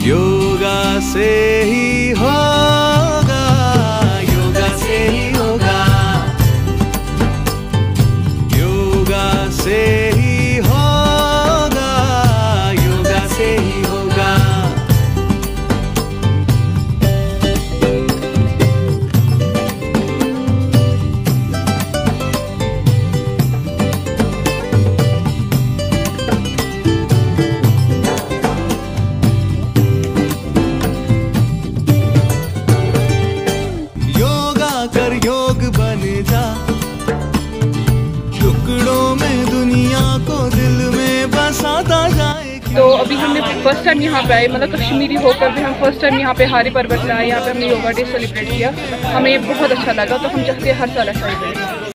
योगा से ही होगा, योगा से ही होगा, योगा से ही होगा, योगा से ही होगा। कर योग बन जा, टुकड़ों में दुनिया को दिल में बसाता जाए। तो अभी हमने फर्स्ट टाइम यहाँ पे आए, मतलब कश्मीरी होकर भी हम फर्स्ट टाइम यहाँ पे हारी पर्वत में आए। यहाँ पे हमने योगा डे सेलिब्रेट किया, हमें बहुत अच्छा लगा। तो हम चाहते हैं हर साल ऐसा ही